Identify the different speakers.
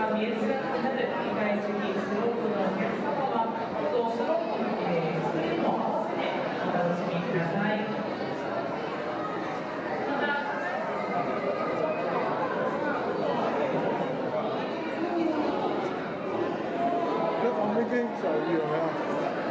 Speaker 1: が見えづらくなる機械式スロープのお客様は、スロープの、スクリーンも合わせてお楽しみください。また
Speaker 2: 这旁边跟小鱼有没有？